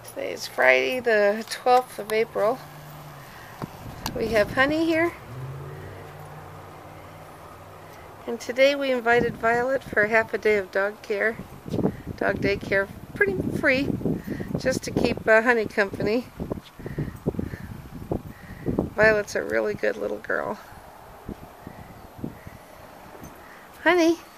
Today is Friday the 12th of April. We have Honey here. And today we invited Violet for half a day of dog daycare, pretty free, just to keep Honey company. Violet's a really good little girl. Honey.